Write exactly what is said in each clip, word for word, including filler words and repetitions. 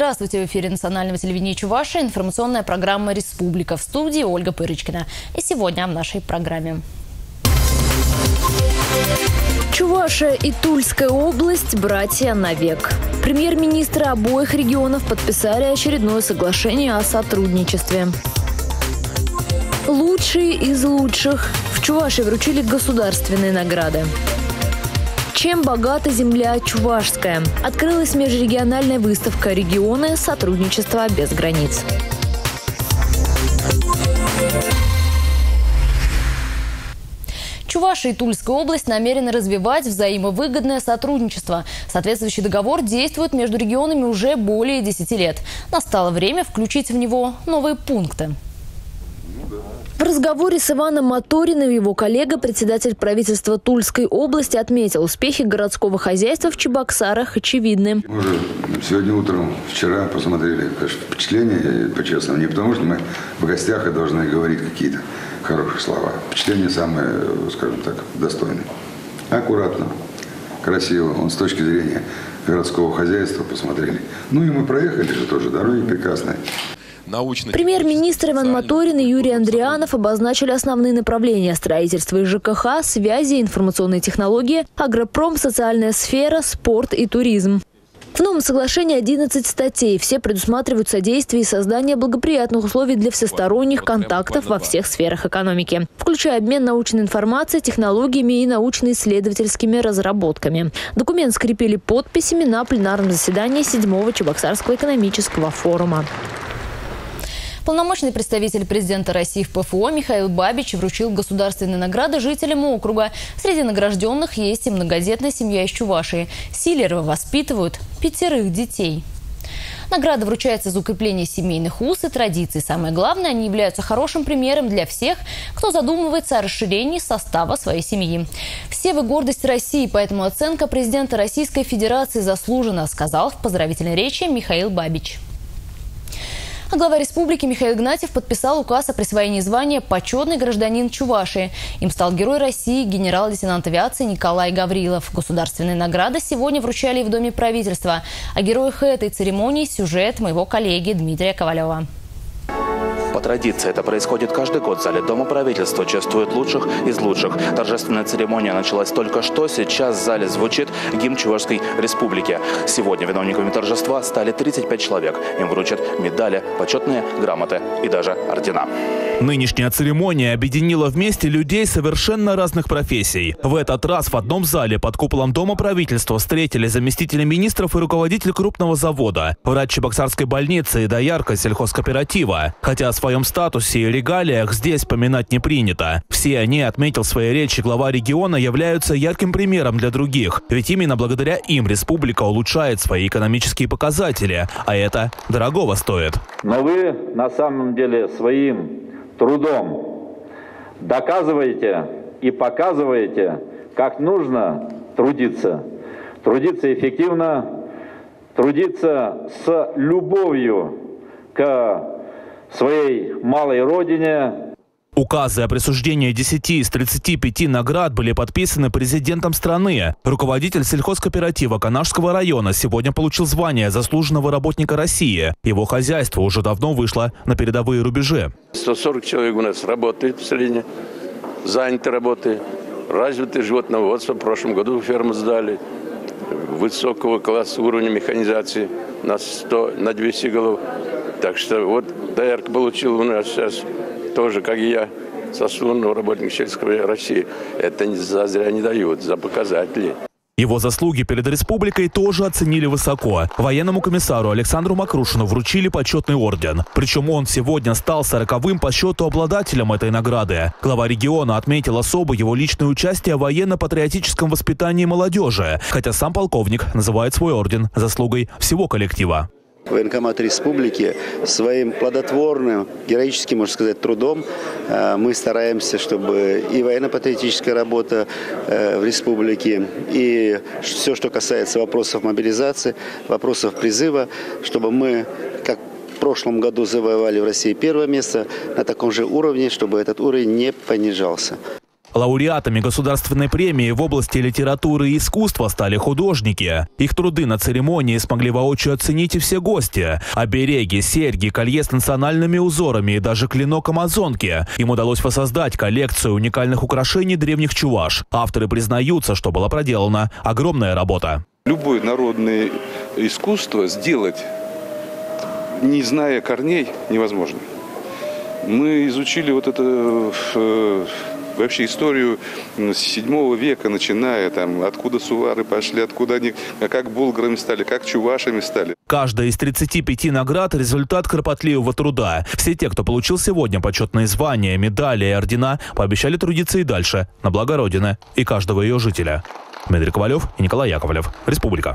Здравствуйте! В эфире национального телевидения Чувашии информационная программа «Республика». В студии Ольга Пырочкина. И сегодня в нашей программе. Чувашия и Тульская область – братья навек. Премьер-министры обоих регионов подписали очередное соглашение о сотрудничестве. Лучшие из лучших. В Чувашии вручили государственные награды. Чем богата земля чувашская? Открылась межрегиональная выставка «Регионы. Сотрудничество без границ». Чувашия и Тульская область намерены развивать взаимовыгодное сотрудничество. Соответствующий договор действует между регионами уже более десяти лет. Настало время включить в него новые пункты. В разговоре с Иваном Моториным его коллега, председатель правительства Тульской области, отметил, успехи городского хозяйства в Чебоксарах очевидны. Мы уже сегодня утром, вчера посмотрели впечатления, по-честному, не потому что мы в гостях и должны говорить какие-то хорошие слова. Впечатления самые, скажем так, достойные. Аккуратно, красиво, он с точки зрения городского хозяйства посмотрели. Ну и мы проехали же тоже, дороги прекрасные. Премьер-министр Иван Моторин и Юрий Андрианов обозначили основные направления строительства и ЖКХ, связи, информационные технологии, агропром, социальная сфера, спорт и туризм. В новом соглашении одиннадцать статей. Все предусматривают содействие и создание благоприятных условий для всесторонних контактов во всех сферах экономики, включая обмен научной информацией, технологиями и научно-исследовательскими разработками. Документ скрепили подписями на пленарном заседании седьмого Чебоксарского экономического форума. Полномочный представитель президента России в ПФО Михаил Бабич вручил государственные награды жителям округа. Среди награжденных есть и многодетная семья из Чувашии. Силеровы воспитывают пятерых детей. Награда вручается за укрепление семейных уз и традиций. Самое главное, они являются хорошим примером для всех, кто задумывается о расширении состава своей семьи. Все вы гордость России, поэтому оценка президента Российской Федерации заслужена, сказал в поздравительной речи Михаил Бабич. А глава республики Михаил Игнатьев подписал указ о присвоении звания «Почетный гражданин Чувашии». Им стал Герой России, генерал-лейтенант авиации Николай Гаврилов. Государственные награды сегодня вручали в Доме правительства. О героях этой церемонии сюжет моего коллеги Дмитрия Ковалева. По традиции это происходит каждый год. В зале Дома правительства чествуют лучших из лучших. Торжественная церемония началась только что. Сейчас в зале звучит гимн Чувашской республики. Сегодня виновниками торжества стали тридцать пять человек. Им вручат медали, почетные грамоты и даже ордена. Нынешняя церемония объединила вместе людей совершенно разных профессий. В этот раз в одном зале под куполом Дома правительства встретили заместителя министров и руководитель крупного завода, врач Чебоксарской больницы и доярка сельхозкооператива. Хотя о своем статусе и регалиях здесь поминать не принято. Все они, отметил в своей речи глава региона, являются ярким примером для других. Ведь именно благодаря им республика улучшает свои экономические показатели. А это дорогого стоит. Но вы на самом деле своим трудом доказываете и показываете, как нужно трудиться. Трудиться эффективно, трудиться с любовью к своей малой родине. Указы о присуждении десяти из тридцати пяти наград были подписаны президентом страны. Руководитель сельхозкооператива Канашского района сегодня получил звание заслуженного работника России. Его хозяйство уже давно вышло на передовые рубежи. сто сорок человек у нас работает в среднем, заняты работой, развитое животноводство. В прошлом году ферму сдали. Высокого класса уровня механизации на сто, на двести голов. Так что вот доярка получил у нас сейчас тоже, как и я, заслуженного работника сельской России. Это не зазря не дают, за показатели. Его заслуги перед республикой тоже оценили высоко. Военному комиссару Александру Макрушину вручили почетный орден. Причем он сегодня стал сороковым по счету обладателем этой награды. Глава региона отметил особо его личное участие в военно-патриотическом воспитании молодежи. Хотя сам полковник называет свой орден заслугой всего коллектива. Военкомат республики своим плодотворным, героическим, можно сказать, трудом мы стараемся, чтобы и военно-патриотическая работа в республике, и все, что касается вопросов мобилизации, вопросов призыва, чтобы мы, как в прошлом году завоевали в России первое место, на таком же уровне, чтобы этот уровень не понижался. Лауреатами государственной премии в области литературы и искусства стали художники. Их труды на церемонии смогли воочию оценить и все гости. Обереги, серьги, колье с национальными узорами и даже клинок амазонки. Им удалось воссоздать коллекцию уникальных украшений древних чуваш. Авторы признаются, что была проделана огромная работа. Любое народное искусство сделать, не зная корней, невозможно. Мы изучили вот это э, вообще историю с седьмого века, начиная там, откуда сувары пошли, откуда они, как булгарами стали, как чувашами стали. Каждая из тридцати пяти наград – результат кропотливого труда. Все те, кто получил сегодня почетные звания, медали и ордена, пообещали трудиться и дальше, на благо Родины и каждого ее жителя. Дмитрий Ковалев и Николай Яковлев. Республика.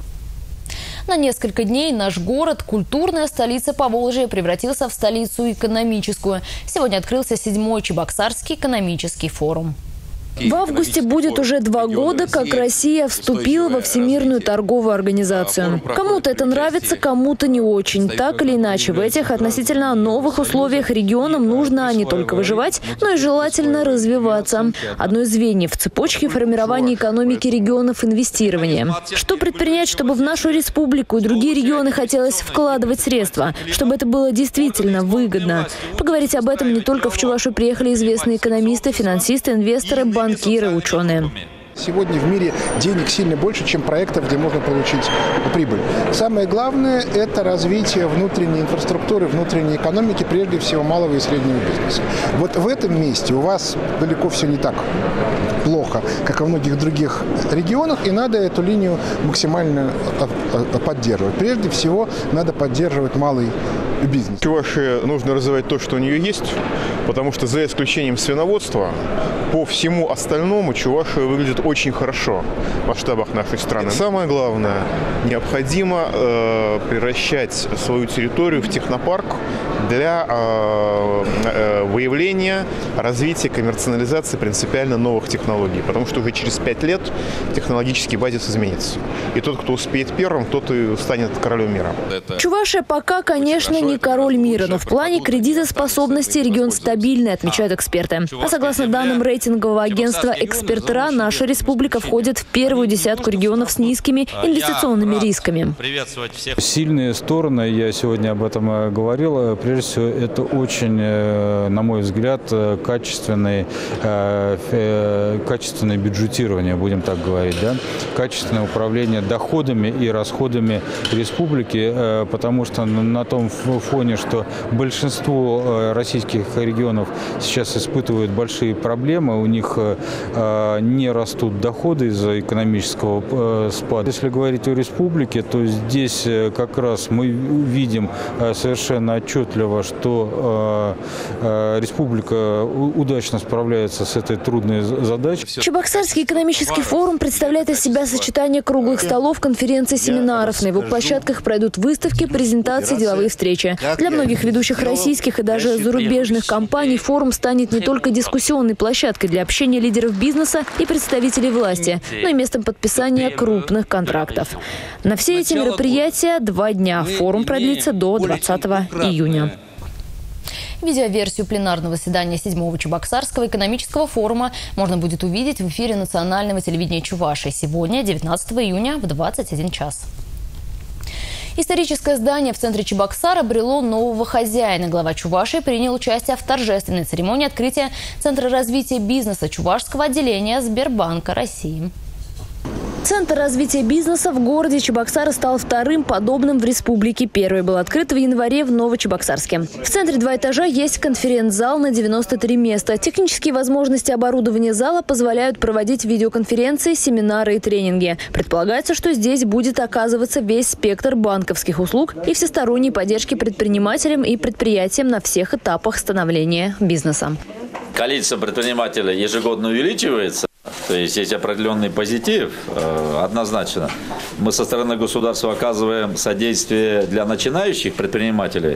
На несколько дней наш город, культурная столица Поволжья, превратился в столицу экономическую. Сегодня открылся седьмой Чебоксарский экономический форум. В августе будет уже два года, как Россия вступила во Всемирную торговую организацию. Кому-то это нравится, кому-то не очень. Так или иначе, в этих относительно новых условиях регионам нужно не только выживать, но и желательно развиваться. Одно из звеньев в цепочке формирования экономики регионов – инвестирование. Что предпринять, чтобы в нашу республику и другие регионы хотелось вкладывать средства, чтобы это было действительно выгодно? Поговорить об этом не только в Чувашию приехали известные экономисты, финансисты, инвесторы, банкиры. Банкиры, ученые. Сегодня в мире денег сильно больше, чем проектов, где можно получить прибыль. Самое главное – это развитие внутренней инфраструктуры, внутренней экономики, прежде всего малого и среднего бизнеса. Вот в этом месте у вас далеко все не так плохо, как и во многих других регионах, и надо эту линию максимально поддерживать. Прежде всего, надо поддерживать малый бизнес. Чувашии нужно развивать то, что у нее есть, потому что за исключением свиноводства, по всему остальному Чувашия выглядит очень хорошо в масштабах нашей страны. Самое главное, необходимо э, превращать свою территорию в технопарк для э, э, выявления, развития, коммерциализации принципиально новых технологий. Потому что уже через пять лет технологический базис изменится. И тот, кто успеет первым, тот и станет королем мира. Чувашия пока, конечно, не король мира, но в плане кредитоспособности регион стабильный, отмечают эксперты. А согласно данным рейтингового агентства «Экспертера», наша республика входит в первую десятку регионов с низкими инвестиционными рисками. Сильные стороны, я сегодня об этом говорил, прежде всего, это очень, на мой взгляд, качественное, качественное бюджетирование, будем так говорить, да? Качественное управление доходами и расходами республики, потому что на том фоне, что большинство российских регионов сейчас испытывают большие проблемы, у них не растут доходы из-за экономического спада. Если говорить о республике, то здесь как раз мы видим совершенно отчетливо, что республика удачно справляется с этой трудной задачей. Чебоксарский экономический форум представляет из себя сочетание круглых столов, конференций, семинаров. На его площадках пройдут выставки, презентации, деловые встречи. Для многих ведущих российских и даже зарубежных компаний форум станет не только дискуссионной площадкой для общения лидеров бизнеса и представителей власти, но и местом подписания крупных контрактов. На все эти мероприятия два дня. Форум продлится до двадцатого июня. Видеоверсию пленарного заседания седьмого Чебоксарского экономического форума можно будет увидеть в эфире национального телевидения Чувашии сегодня, девятнадцатого июня, в двадцать один час. Историческое здание в центре Чебоксар обрело нового хозяина. Глава Чувашии принял участие в торжественной церемонии открытия Центра развития бизнеса Чувашского отделения Сбербанка России. Центр развития бизнеса в городе Чебоксары стал вторым подобным в республике. Первый был открыт в январе в Новочебоксарске. В центре два этажа есть конференц-зал на девяносто три места. Технические возможности оборудования зала позволяют проводить видеоконференции, семинары и тренинги. Предполагается, что здесь будет оказываться весь спектр банковских услуг и всесторонней поддержки предпринимателям и предприятиям на всех этапах становления бизнеса. Количество предпринимателей ежегодно увеличивается. То есть есть определенный позитив, однозначно. Мы со стороны государства оказываем содействие для начинающих предпринимателей.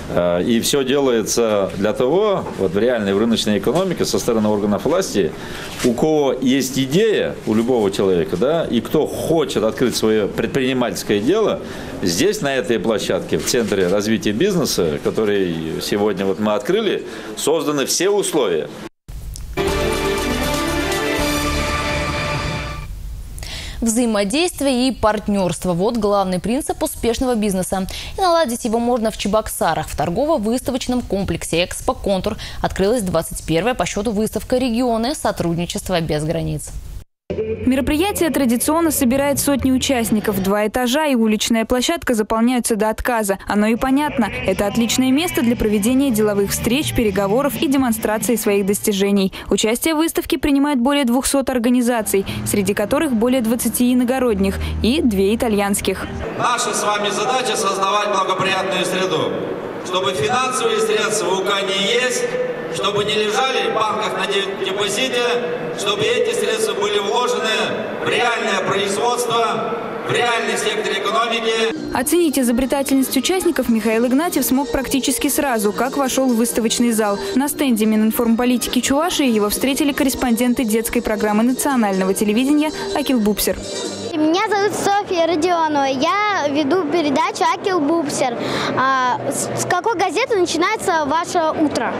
И все делается для того, вот в реальной в рыночной экономике со стороны органов власти, у кого есть идея, у любого человека, да, и кто хочет открыть свое предпринимательское дело, здесь, на этой площадке, в Центре развития бизнеса, который сегодня вот мы открыли, созданы все условия. Взаимодействие и партнерство – вот главный принцип успешного бизнеса. И наладить его можно в Чебоксарах. В торгово-выставочном комплексе «Экспо Контур» открылась двадцать первая по счету выставка «Регионы. Сотрудничество без границ». Мероприятие традиционно собирает сотни участников. Два этажа и уличная площадка заполняются до отказа. Оно и понятно. Это отличное место для проведения деловых встреч, переговоров и демонстрации своих достижений. Участие в выставке принимает более двухсот организаций, среди которых более двадцати иногородних и две итальянских. Наша с вами задача – создавать благоприятную среду, чтобы финансовые средства у УКАНИ есть, чтобы не лежали в банках на депозите, чтобы эти средства были вложены в реальное производство, в реальный сектор экономики. Оценить изобретательность участников Михаил Игнатьев смог практически сразу, как вошел в выставочный зал. На стенде Мининформполитики Чувашии его встретили корреспонденты детской программы национального телевидения «Акил Бупсер». Меня зовут Софья Родионова. Я веду передачу «Акил Бупсер». А с какой газеты начинается ваше утро?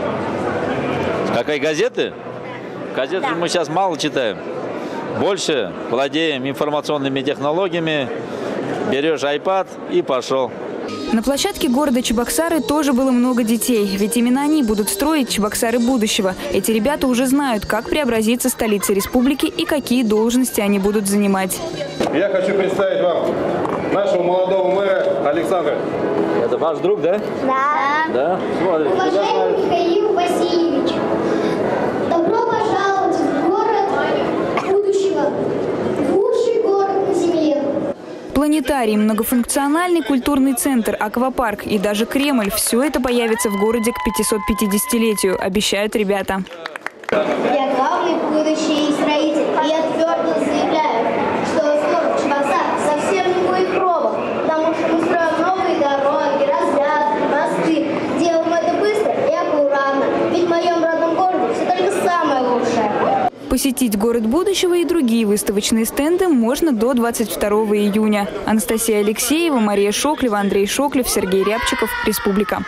С какой газеты? Газеты да. Мы сейчас мало читаем. Больше владеем информационными технологиями. Берешь айпад и пошел. На площадке города Чебоксары тоже было много детей. Ведь именно они будут строить Чебоксары будущего. Эти ребята уже знают, как преобразится столица республики и какие должности они будут занимать. Я хочу представить вам нашего молодого мэра Александра. Это ваш друг, да? Да. Да? Смотрите. Уважаемый Михаил Васильевич, добро пожаловать в город будущего. Лучший город на земле. Планетарий, многофункциональный культурный центр, аквапарк и даже Кремль – все это появится в городе к пятисотпятидесятилетию, обещают ребята. Я главный будущий строитель, и я твердо заявляю, что скоро Чебоксар совсем не будет пробок, потому что мы строим новые дороги, развязки, мосты. Делаем это быстро и аккуратно, ведь в моем родном городе все только самое лучшее. Посетить город будущего и другие выставочные стенды можно до двадцать второго июня. Анастасия Алексеева, Мария Шоклева, Андрей Шоклев, Сергей Рябчиков. Республика.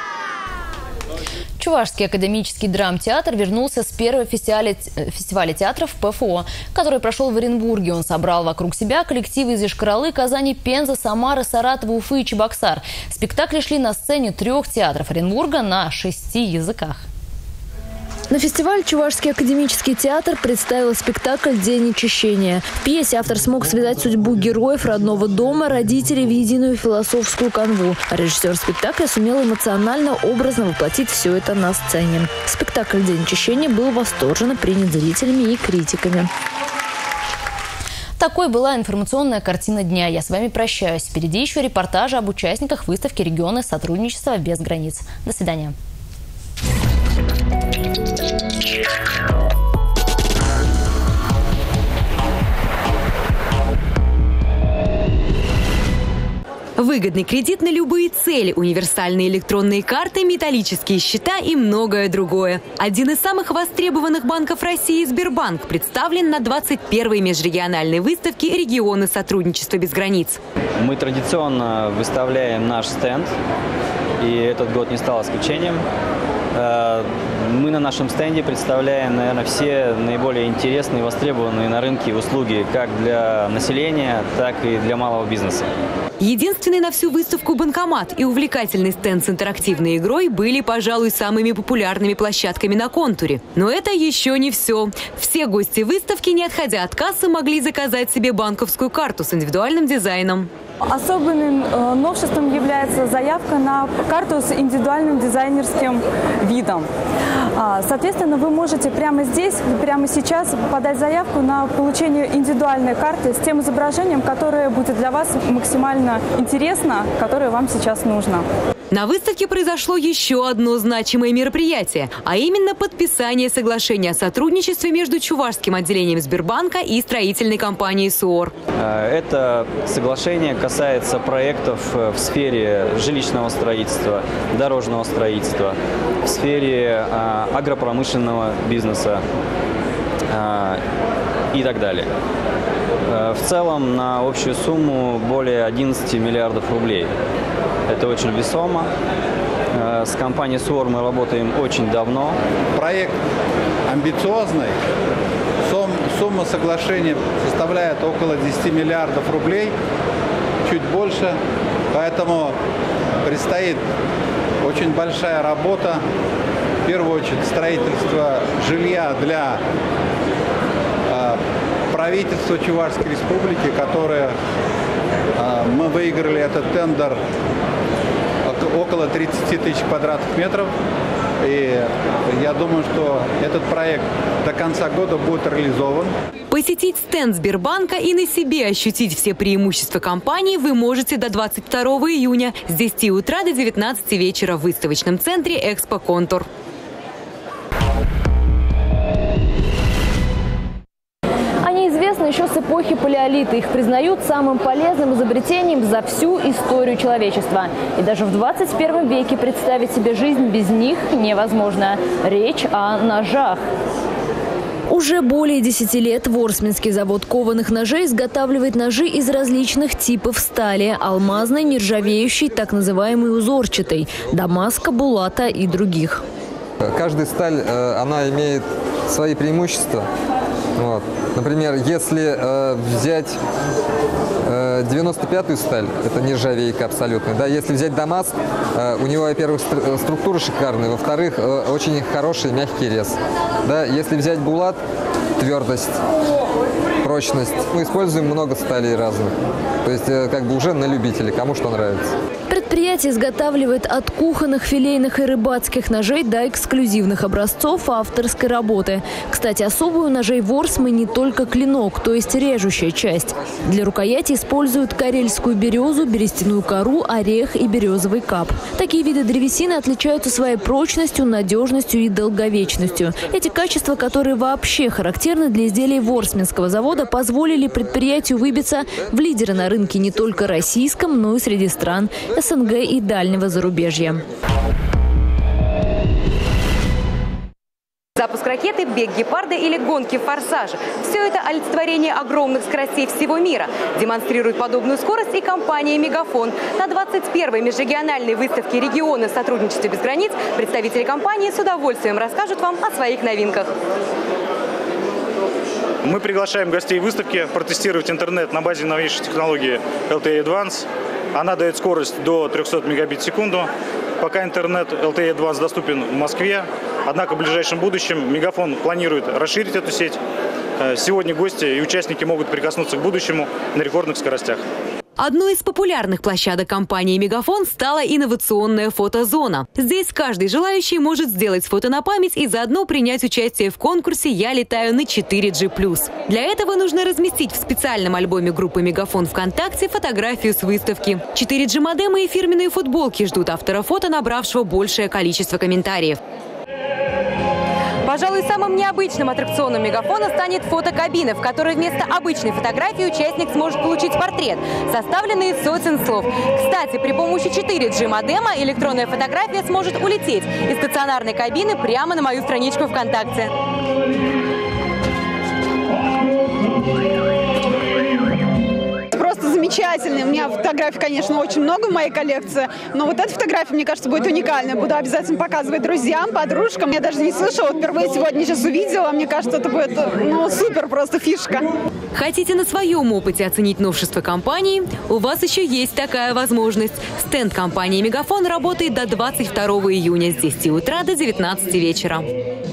Чувашский академический драмтеатр вернулся с первого фестиваля, фестиваля театров ПФО, который прошел в Оренбурге. Он собрал вокруг себя коллективы из Йошкар-Олы, Казани, Пензы, Самары, Саратова, Уфы и Чебоксар. Спектакли шли на сцене трех театров Оренбурга на шести языках. На фестиваль Чувашский академический театр представил спектакль «День очищения». В пьесе автор смог связать судьбу героев родного дома, родителей в единую философскую канву. А режиссер спектакля сумел эмоционально, образно воплотить все это на сцене. Спектакль «День очищения» был восторженно принят зрителями и критиками. Такой была информационная картина дня. Я с вами прощаюсь. Впереди еще репортажи об участниках выставки «Регионы. Сотрудничество без границ». До свидания. Выгодный кредит на любые цели, универсальные электронные карты, металлические счета и многое другое. Один из самых востребованных банков России, Сбербанк, представлен на двадцать первой межрегиональной выставке «Регионы. Сотрудничества без границ». Мы традиционно выставляем наш стенд, и этот год не стал исключением. Мы на нашем стенде представляем, наверное, все наиболее интересные и востребованные на рынке услуги как для населения, так и для малого бизнеса. Единственный на всю выставку банкомат и увлекательный стенд с интерактивной игрой были, пожалуй, самыми популярными площадками на контуре. Но это еще не все. Все гости выставки, не отходя от кассы, могли заказать себе банковскую карту с индивидуальным дизайном. Особенным э, новшеством является заявка на карту с индивидуальным дизайнерским видом. А, соответственно, вы можете прямо здесь, прямо сейчас подать заявку на получение индивидуальной карты с тем изображением, которое будет для вас максимально интересно, которое вам сейчас нужно. На выставке произошло еще одно значимое мероприятие, а именно подписание соглашения о сотрудничестве между Чувашским отделением Сбербанка и строительной компанией СУОР. Это соглашение касается проектов в сфере жилищного строительства, дорожного строительства, в сфере агропромышленного бизнеса и так далее. В целом на общую сумму более одиннадцати миллиардов рублей. Это очень весомо. С компанией СУОР мы работаем очень давно. Проект амбициозный. Сумма соглашения составляет около десяти миллиардов рублей, чуть больше. Поэтому предстоит очень большая работа. В первую очередь строительство жилья для э, правительства Чувашской Республики, которое э, мы выиграли этот тендер около тридцати тысяч квадратных метров. И я думаю, что этот проект до конца года будет реализован. Посетить стенд Сбербанка и на себе ощутить все преимущества компании вы можете до двадцать второго июня с десяти утра до девятнадцати вечера в выставочном центре «Экспо Контур». Известны еще с эпохи палеолита. Их признают самым полезным изобретением за всю историю человечества. И даже в двадцать первом веке представить себе жизнь без них невозможно. Речь о ножах. Уже более десяти лет Ворсминский завод кованых ножей изготавливает ножи из различных типов стали – алмазной, нержавеющей, так называемой узорчатой, дамаска, булата и других. Каждая сталь, она имеет свои преимущества. Вот. Например, если э, взять э, девяносто пятую сталь, это нержавейка абсолютно, да, если взять дамаск, э, у него, во-первых, стр структура шикарная, во-вторых, э, очень хороший мягкий рез. Да, если взять булат, твердость, прочность, мы используем много сталей разных, то есть э, как бы уже на любителя, кому что нравится. Предприятие изготавливает от кухонных, филейных и рыбацких ножей до эксклюзивных образцов авторской работы. Кстати, особую у ножей Ворсмы не только клинок, то есть режущая часть. Для рукояти используют карельскую березу, берестяную кору, орех и березовый кап. Такие виды древесины отличаются своей прочностью, надежностью и долговечностью. Эти качества, которые вообще характерны для изделий Ворсминского завода, позволили предприятию выбиться в лидеры на рынке не только российском, но и среди стран СНГ и дальнего зарубежья. Запуск ракеты, бег гепарда или гонки форсажа – все это олицетворение огромных скоростей всего мира. Демонстрирует подобную скорость и компания «Мегафон». На двадцать первой межрегиональной выставке «Регионы в сотрудничестве без границ» представители компании с удовольствием расскажут вам о своих новинках. Мы приглашаем гостей выставки протестировать интернет на базе новейшей технологии эл ти и Advance. Она дает скорость до трёхсот мегабит в секунду. Пока интернет эл ти и Advance доступен в Москве, однако в ближайшем будущем Мегафон планирует расширить эту сеть. Сегодня гости и участники могут прикоснуться к будущему на рекордных скоростях. Одной из популярных площадок компании «Мегафон» стала инновационная фотозона. Здесь каждый желающий может сделать фото на память и заодно принять участие в конкурсе «Я летаю на четыре джи плюс». Для этого нужно разместить в специальном альбоме группы «Мегафон» ВКонтакте фотографию с выставки. четыре джи модемы и фирменные футболки ждут автора фото, набравшего большее количество комментариев. Пожалуй, самым необычным аттракционом «Мегафона» станет фотокабина, в которой вместо обычной фотографии участник сможет получить портрет, составленный из сотен слов. Кстати, при помощи четыре джи модема электронная фотография сможет улететь из стационарной кабины прямо на мою страничку ВКонтакте. Замечательный. У меня фотографий, конечно, очень много в моей коллекции, но вот эта фотография, мне кажется, будет уникальной. Буду обязательно показывать друзьям, подружкам. Я даже не слышала, вот впервые сегодня сейчас увидела. Мне кажется, это будет, ну, супер, просто фишка. Хотите на своем опыте оценить новшества компании? У вас еще есть такая возможность. Стенд компании «Мегафон» работает до двадцать второго июня с десяти утра до девятнадцати вечера.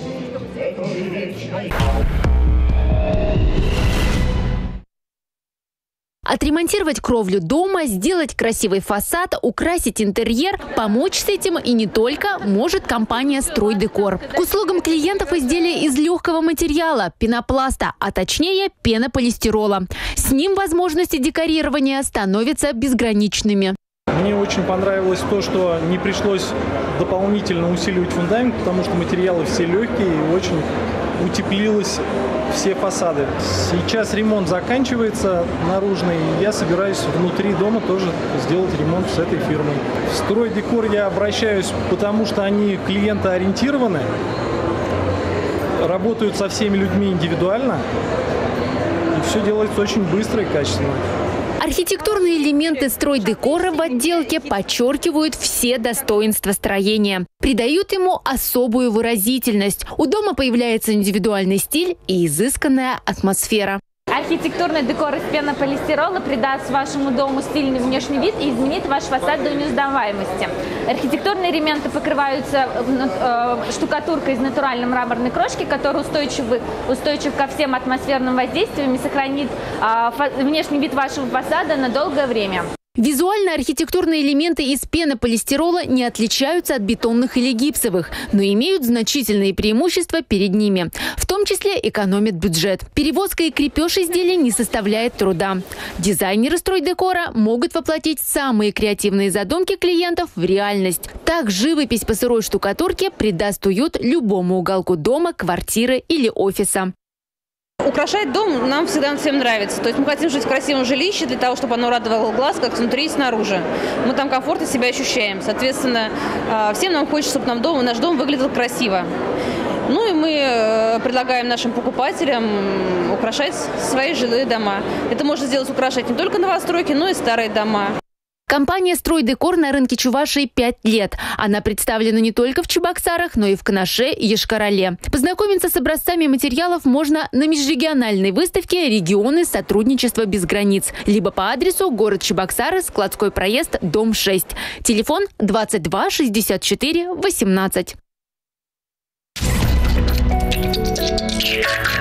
Отремонтировать кровлю дома, сделать красивый фасад, украсить интерьер, помочь с этим и не только может компания «Стройдекор». К услугам клиентов изделия из легкого материала – пенопласта, а точнее пенополистирола. С ним возможности декорирования становятся безграничными. Мне очень понравилось то, что не пришлось дополнительно усиливать фундамент, потому что материалы все легкие и очень утеплилось все фасады. Сейчас ремонт заканчивается наружный, и я собираюсь внутри дома тоже сделать ремонт с этой фирмой. В «Стройдекор» я обращаюсь, потому что они клиентоориентированы, работают со всеми людьми индивидуально, и все делается очень быстро и качественно. Архитектурные элементы стройдекора в отделке подчеркивают все достоинства строения, придают ему особую выразительность. У дома появляется индивидуальный стиль и изысканная атмосфера. Архитектурный декор из пенополистирола придаст вашему дому стильный внешний вид и изменит ваш фасад до неузнаваемости. Архитектурные элементы покрываются штукатуркой из натуральной мраморной крошки, которая устойчив, устойчив ко всем атмосферным воздействиям и сохранит внешний вид вашего фасада на долгое время. Визуально архитектурные элементы из пенополистирола не отличаются от бетонных или гипсовых, но имеют значительные преимущества перед ними. В том числе экономят бюджет. Перевозка и крепеж изделий не составляет труда. Дизайнеры стройдекора могут воплотить самые креативные задумки клиентов в реальность. Так живопись по сырой штукатурке придаст уют любому уголку дома, квартиры или офиса. Украшать дом нам всегда всем нравится. То есть мы хотим жить в красивом жилище для того, чтобы оно радовало глаз как снутри и снаружи. Мы там комфортно себя ощущаем. Соответственно, всем нам хочется, чтобы нам дом, наш дом выглядел красиво. Ну и мы предлагаем нашим покупателям украшать свои жилые дома. Это можно сделать, украшать не только новостройки, но и старые дома. Компания «Стройдекор» на рынке Чувашии пять лет. Она представлена не только в Чебоксарах, но и в Канаше и Йошкар-Оле. Познакомиться с образцами материалов можно на межрегиональной выставке «Регионы сотрудничества без границ», либо по адресу город Чебоксары, Складской проезд, дом шесть. Телефон двадцать два шестьдесят четыре восемнадцать.